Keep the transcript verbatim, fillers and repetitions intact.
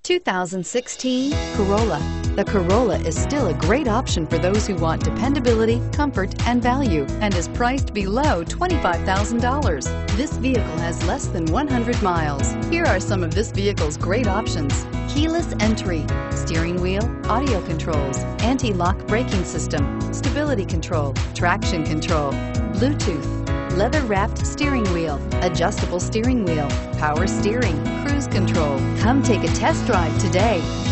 two thousand sixteen Corolla. The Corolla is still a great option for those who want dependability, comfort, and value, and is priced below twenty-five thousand dollars. This vehicle has less than one hundred miles. Here are some of this vehicle's great options: keyless entry, steering wheel audio controls, anti-lock braking system, stability control, traction control, Bluetooth, leather-wrapped steering wheel, adjustable steering wheel, power steering, cruise control. Come take a test drive today.